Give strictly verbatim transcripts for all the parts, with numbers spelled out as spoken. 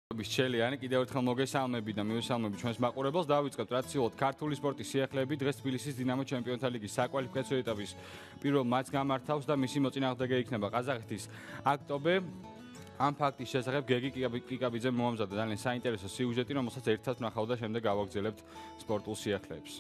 Ბიჩელიანი კიდევ ერთხელ მოგესალმები და მივესალმები ჩვენს მაყურებელს. დავიწყებთ ტრადიციულად ქართული სპორტის სიახლეები. დღეს თბილისის დინამო ჩემპიონთა ლიგის საკვალიფიკაციო ეტაპის პირველ მატჩს გამართავს და მისი მოწინააღმდეგე იქნება ყაზახეთის აქტობე. ამ ფაქტის შესახებ გეგი კიკაბიძემ მოამზადა ძალიან საინტერესო სიუჟეტი, რომელსაც ერთად ვნახავ და შემდეგ გავაგრძელებთ სპორტულ სიახლეებს.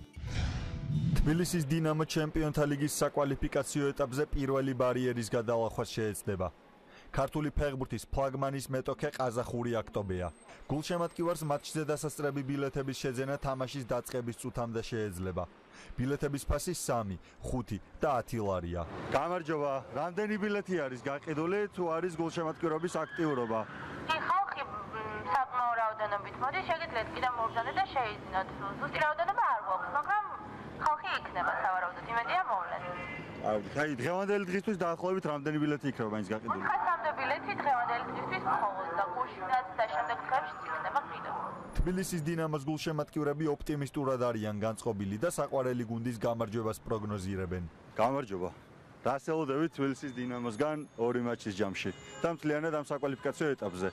თბილისის დინამო ჩემპიონთა ლიგის საკვალიფიკაციო ეტაპზე პირველი ბარიერის გადალახვას შეეცდება. ქართული ფეხბურთის ფლაგმანის მეტოქე ყაზახური აქტობეა. გულშემატკივარს მატჩზე დასასწრები ბილეთების შეძენა თამაშის დაწყების წუთამდე შეეძლება. ბილეთების ფასი სამი, ხუთი და ათი ლარია. გამარჯობა, რამდენი ბილეთი არის გაყიდული, თუ არის გულშემატკივრობის აქტიურობა? ხალხი საკმაო რაოდენობით მოდის, შეგიძლიათ კიდევ მოვზადოთ და შეიძინოთ. ზუსტი რაოდენობა არ გვაქვს, მაგრამ ხალხი იქნება სავარაუდოდ, იმედია მოვლენ. აი, დღევანდელი დღისთვის დაახლოებით რამდენი ბილეთი იქნება მაინც გაყიდული? ხუთასამდე ბილეთი დღევანდელი დღისთვის მხოლოდ და გუშინაც და შემდეგ დღეებში იქნება კიდევ. თბილისის დინამოს გულშემატკივრები ოპტიმისტურად არიან განწყობილი და საყვარელი გუნდის გამარჯვებას პროგნოზირებენ. გამარჯობა. დასელოდებით თბილისის დინამოსგან ორი მატჩის ჯამში და მთლიანად ამ საკვალიფიკაციო ეტაპზე.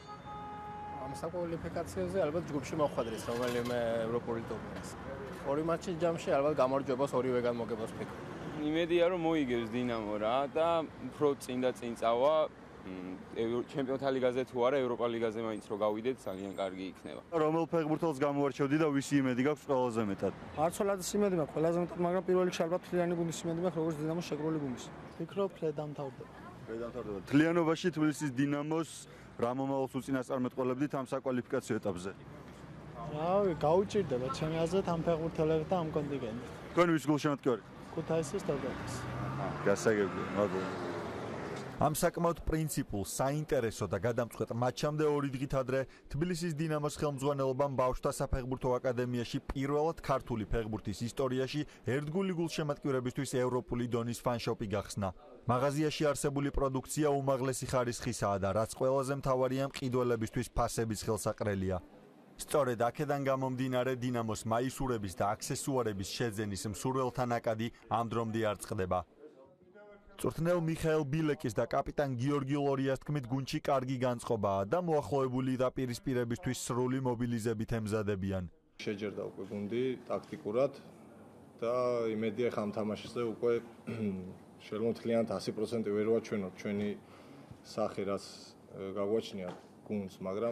ამ საკვალიფიკაციოზე ალბათ ჯგუფში მოხვედრის რომელიმე ევროპული ტურნირს. ორი მატჩის ჯამში ალბათ გამარჯვებას ორივეგან მოგებას ვფიქრობ. იმედია რომ მოიგებს დინამო რა და უფრო წინ და წინ წავა ჩემპიონთა ლიგაზე თუ არა ევროპა ლიგაზე მაინც რო გავიდეთ ძალიან კარგი იქნება. რომელ ფეხბურთელს გამოარჩევდი და ვისი იმედი გაქვს ყველაზე მეტად? არცოლაძის იმედი მაქვს ყველაზე მეტად, მაგრამ პირველ რიგში ალბათ თლიანი გუნდის იმედი მაქვს, როგორც დინამოს შეგრული გუნდის. ვფიქრობ ლედამთავრდება. ლედამთავრდება. თლიანობაში თბილისის დინამოს რა მომავალს უწინასწარმეტყველებდით ამ საკვალიფიკაციო ეტაპზე? რავი, გაუჭირდება ჩემი აზრით ამ ფეხბურთელებს და ამ კონტინენტს. თქვენ ვის გულშემატკივარი? ქუთაისის თორგალის. გასაგებია, მადლობა. ამ საკმაოდ პრინციპულ, საინტერესო და გადამწყვეტ მატჩამდე ორი დღით ადრე თბილისის დინამოს ხელმძღვანელობამ ბავშვთა საფეხბურთო აკადემიაში პირველად ქართული ფეხბურთის ისტორიაში ერთგული გულშემატკივრებისთვის ევროპული დონის ფანშოპი გახსნა. მაღაზიაში არსებული პროდუქცია უმაღლესი ხარისხისაა და რაც ყველაზე მთავარია მყიდველებისთვის ფასების ხელსაყრელია. სწორედ აქედან გამომდინარე დინამოს მაისურების და აქსესუარების შეძენის მსურველთა ნაკადი ამ დრომდე არ წყდება. წვრთნელ მიხაელ ბილეკის და კაპიტან გიორგი ლორიას თქმით გუნდში კარგი განწყობაა და მოახლოებული დაპირისპირებისთვის სრული მობილიზებით ემზადებიან. შეჯერდა უკვე გუნდი ტაქტიკურად და იმედია ხამ თამაშზე უკვე შემოთლიანად ასი პროცენტი ვერ ვაჩვენოთ ჩვენი სახე რაც გაგვაჩნია გუნდს, მაგრამ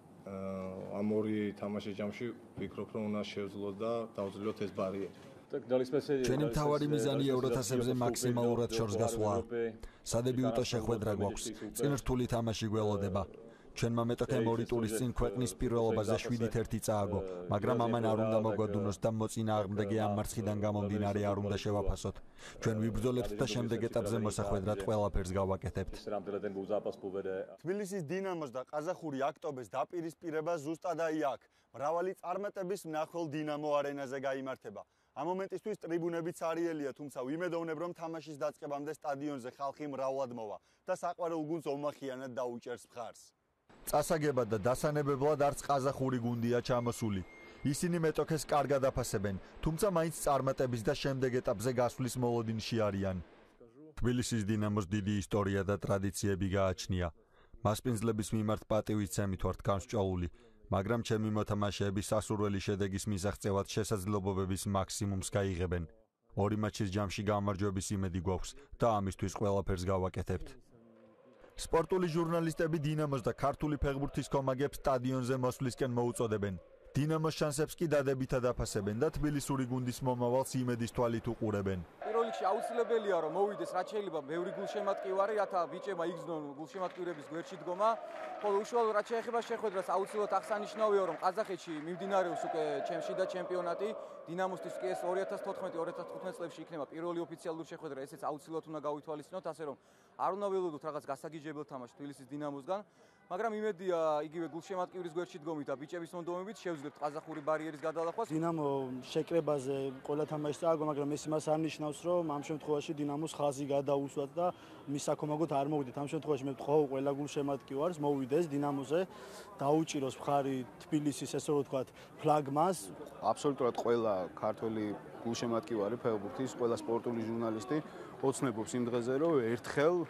ამ ორი თამაშის ჯამში ვფიქრობ რომ უნდა შევძლოთ და დავძლოთ ეს ბარიერი. ჩვენი მთავარი მიზანი ევროთასებზე მაქსიმალურად შორს გასვლა. სადებიუტო შეხვედრა გვაქვს. წინ რთული თამაში გველოდება. ჩვენმა მეტოქემ ორი ტურის წინ ქვეყნის პირველობაზე შვიდით ერთი წააგო, მაგრამ ამან არ უნდა მოგვადუნოს და მოწინააღმდეგე ამ მარცხიდან გამომდინარე არ უნდა შევაფასოთ. ჩვენ ვიბრძოლებთ და შემდეგ ეტაპზე მოსახვედრად ყველაფერს გავაკეთებთ. თბილისის დინამოს და ყაზახური აქტობეს დაპირისპირება ზუსტადაა აქ. მრავალი წარმატების მნახველს დინამო არენაზე გაიმართება. ამ მომენტისთვის ტრიბუნებიც არიელია, თუმცა ვიმედოვნებ რომ თამაშის დაწყებამდე სტადიონზე ხალხი მრავლად მოვა და საყვარელ გუნდს ომახიანად დაუჭერს მხარს. წასაგებად და დასანებებლად არც ყაზახური გუნდია ჩამოსული. ისინი მეტოქეს კარგად აფასებენ, თუმცა მაინც წარმატების და შემდეგ ეტაპზე გასვლის მოლოდინში არიან. თბილისის დინამოს დიდი ისტორია და ტრადიციები გააჩნია. მასპინძლების მიმართ პატივისცემით ვართ გამსჭვალული. მაგრამ ჩემი მოთამაშეები სასურველი შედეგის მისაღწევად შესაძლებლობების მაქსიმუმს გაიღებენ. ორი მატჩის ჯამში გამარჯვების იმედი გვაქვს და ამისთვის ყველაფერს გავაკეთებთ. სპორტული ჟურნალისტები დინამოს და ქართული ფეხბურთის კომაგებს სტადიონზე მოსვლისკენ მოუწოდებენ. დინამოს შანსებს კი დადებითად აფასებენ და თბილისური გუნდის მომავალს იმედის თვალით უყურებენ. პირველ რიგში აუცილებელია რომ მოვიდეს რაც შეიძლება ბევრი გულშემატკივარი, რათა ბიჭებმა იგრძნონ გულშემატკივრების გვერდში დგომა. ხოლო უშუალოდ რაც შეეხება შეხვედრას, აუცილებლად აღსანიშნავია რომ ყაზახეთში მიმდინარეობს უკვე შიდა ჩემპიონატი. დინამოსთვის კი ეს ორი ათას თოთხმეტი ორი ათას თხუთმეტი წლებში იქნება პირველი ოფიციალური შეხვედრა, ესეც აუცილებლად უნდა გავითვალისწინოთ, ასე რომ არ უნდა ველოდოთ რაღაც გასაგიჟებელ თამაშს თბილისის დინამოსგან. მაგრამ იმედია იგივე გულშემატკივრის გვერდში დგომით და ბიჭების მონდომებით შევძლებთ ყაზახური ბარიერის გადალახვას. დინამო შეკრებაზე ყველა თამაში წააგო, მაგრამ ეს იმას არ ნიშნავს, რომ ამ შემთხვევაში დინამოს ხაზი გადაუსვათ და მის საქომაგოდ არ მოვიდეთ. ამ შემთხვევაში მე ვთხოვ ყველა გულშემატკივარს მოვიდეს დინამოზე, დაუჭიროს მხარი თბილისის ესე რომ ვთქვათ ფლაგმას. აბსოლუტურად ყველა ქართველი გულშემატკივარი ფეხბურთის, ყველა სპორტული ჟურნალისტი ოცნებობს იმ დღეზე, რომ ერთხელ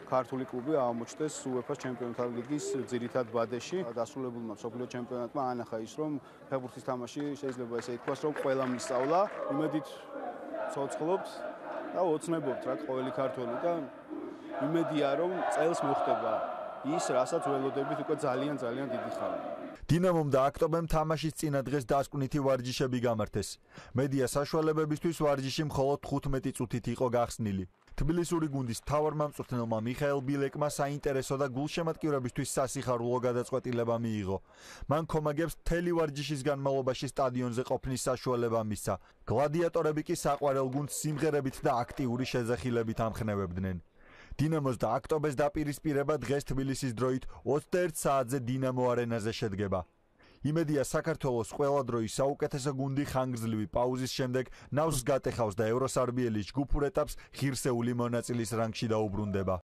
ქართული კლუბი აღმოჩნდეს UEFA ჩემპიონთა ლიგის ძირითად ბადეში. დასრულებულმა მსოფლიო ჩემპიონატმა ანახა ის, რომ ფეხბურთის თამაში შეიძლება ესე ითქვას, რომ ყველა მისწავლა. იმედით ცოცხლობთ და ოცნებობთ რა ყოველი ქართველი და იმედია, რომ წელს მოხდება ის, რასაც ველოდებით უკვე ძალიან ძალიან დიდი ხანია. დინამომ და აქტობემ თამაშის წინა დღეს დასკვნითი ვარჯიშები გამართეს. მედია საშუალებებისთვის ვარჯიში მხოლოდ თხუთმეტი წუთით იყო გახსნილი. თბილისური გუნდის მთავარმამწვრთნელმა მიხაელ ბილეკმა საინტერესო და გულშემატკივრებისთვის სასიხარულო გადაწყვეტილება მიიღო. მან კომაგებს მთელი ვარჯიშის განმავლობაში სტადიონზე ყოფნის საშუალება მისცა. გლადიატორები კი საყვარელ გუნდს სიმღერებით და აქტიური შეძახილებით ამხნევებდნენ. დინამოს და აქტობეს დაპირისპირება დღეს თბილისის დროით ოცდაერთ საათზე დინამო არენაზე შედგება. იმედია საქართველოს ყველა დროის საუკეთესო გუნდი ხანგრძლივი პაუზის შემდეგ ნავს გატეხავს და ევროსარბიელის ჯგუფურ ეტაპს ღირსეული მონაწილის რანგში დაუბრუნდება.